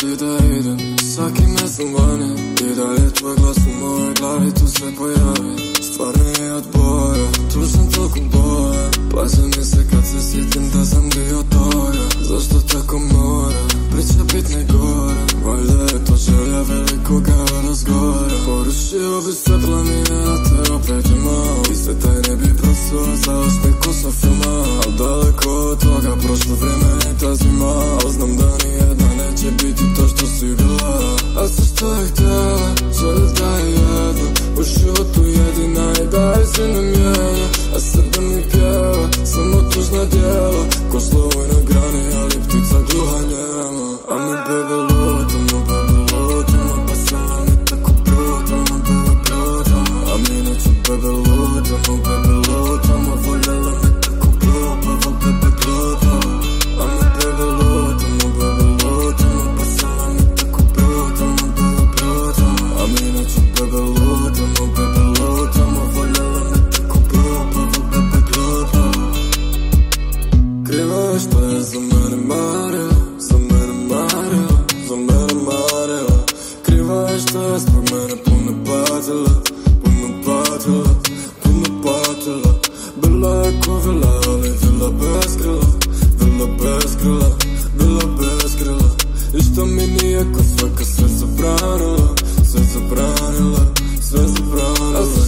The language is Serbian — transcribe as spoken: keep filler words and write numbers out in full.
ti da idem, svaki mesel vani, i dalje tvoj glas u mojoj glavi, tu se pojavi. Stvar nije od boja, tužan tokom boja, plaće mi se kad se sjetim da sam dio toga. Zašto tako mora, priča bit ne gore, valjda je to želja velikoga razgovora. Porušio bi sve planine, a te opet imao, i sve taj ne bi prosuo za osmijeku sa filma. Al daleko od toga, prošlo vreme i ta zima, al znam da nijedna neće biti to što si bila. A sve što je htjela, želja da je jedna, u životu jedina i da je se ne mijenja. A srce mi pjeva, samo tužna djela, ko slovoj na grani, ali ptica gluha njema. A mi bebe lutamo, bebe lutamo, pa sada mi tako brutamo, bebe brutamo. A mi neću bebe lutamo, bebe lutamo, voljela me tako glupavo, bebe glupavo. A mi bebe lutamo, bebe lutamo, pa sada mi tako brutamo, bebe brutamo. A mi neću bebe lutamo, bebe lutamo, voljela me tako glupavo, bebe glupavo. Krivo je što je za mene marila, za mene marila, za mene marila. Krivo je što je zbog mene puno patila, puno patila, puno patila. Bila je ko vila, ali vila bez krila, vila bez krila, vila bez krila. I što mi nije ko svaka sve zabranila, sve zabranila, sve zabranila.